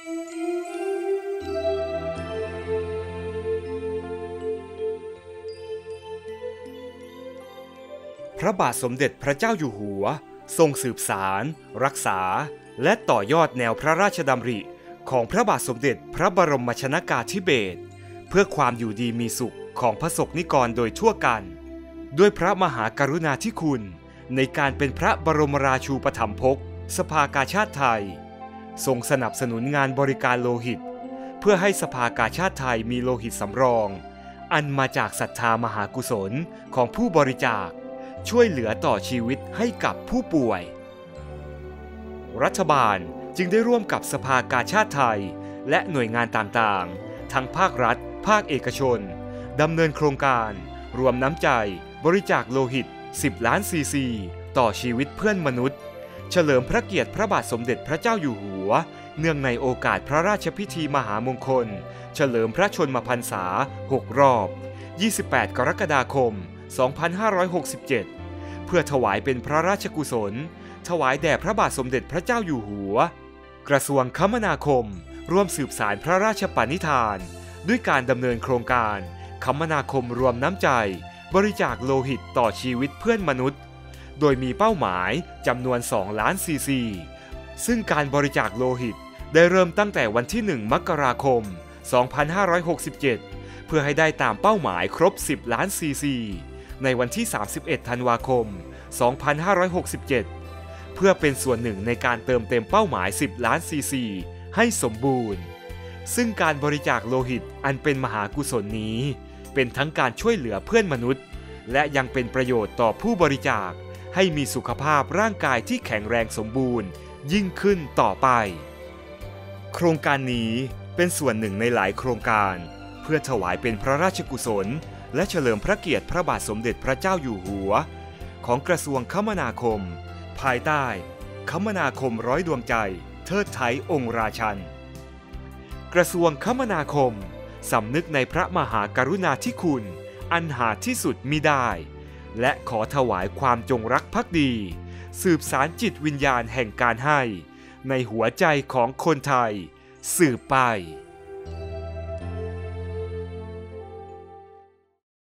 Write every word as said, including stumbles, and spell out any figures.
พระบาทสมเด็จพระเจ้าอยู่หัวทรงสืบสารรักษาและต่อยอดแนวพระราชดำริของพระบาทสมเด็จพระบรมชนกาธิเบศรเพื่อความอยู่ดีมีสุขของพระสงฆ์นิกรโดยทั่วกันด้วยพระมหากรุณาธิคุณในการเป็นพระบรมราชูปถัมภกสภากาชาดไทยทรงสนับสนุนงานบริการโลหิตเพื่อให้สภากาชาดไทยมีโลหิตสำรองอันมาจากศรัทธามหากุศลของผู้บริจาคช่วยเหลือต่อชีวิตให้กับผู้ป่วยรัฐบาลจึงได้ร่วมกับสภากาชาดไทยและหน่วยงานต่างๆทั้งภาครัฐภาคเอกชนดำเนินโครงการรวมน้ำใจบริจาคโลหิตสิบล้านซีซีต่อชีวิตเพื่อนมนุษย์เฉลิมพระเกียรติพระบาทสมเด็จพระเจ้าอยู่หัวเนื่องในโอกาสพระราชพิธีมหามงคลเฉลิมพระชนมพรรษาหกรอบยี่สิบแปดกรกฎาคมสองพันห้าร้อยหกสิบเจ็ดเพื่อถวายเป็นพระราชกุศลถวายแด่พระบาทสมเด็จพระเจ้าอยู่หัวกระทรวงคมนาคมร่วมสืบสานพระราชปณิธานด้วยการดำเนินโครงการคมนาคมรวมน้ำใจบริจาคโลหิตต่อชีวิตเพื่อนมนุษย์โดยมีเป้าหมายจำนวนสองล้านซีซีซึ่งการบริจาคโลหิตได้เริ่มตั้งแต่วันที่หนึ่งมกราคมสองพันห้าร้อยหกสิบเจ็ดเพื่อให้ได้ตามเป้าหมายครบสิบล้านซีซีในวันที่สามสิบเอ็ดธันวาคมสองพันห้าร้อยหกสิบเจ็ดเพื่อเป็นส่วนหนึ่งในการเติมเต็มเป้าหมายสิบล้านซีซีให้สมบูรณ์ซึ่งการบริจาคโลหิตอันเป็นมหากุศลนี้เป็นทั้งการช่วยเหลือเพื่อนมนุษย์และยังเป็นประโยชน์ต่อผู้บริจาคให้มีสุขภาพร่างกายที่แข็งแรงสมบูรณ์ยิ่งขึ้นต่อไปโครงการนี้เป็นส่วนหนึ่งในหลายโครงการเพื่อถวายเป็นพระราชกุศลและเฉลิมพระเกียรติพระบาทสมเด็จพระเจ้าอยู่หัวของกระทรวงคมนาคมภายใต้คมนาคมร้อยดวงใจเทิดไทยองค์ราชันกระทรวงคมนาคมสำนึกในพระมหากรุณาธิคุณอันหาที่สุดมิได้และขอถวายความจงรักภักดีสืบสานจิตวิญญาณแห่งการให้ในหัวใจของคนไทยสืบไป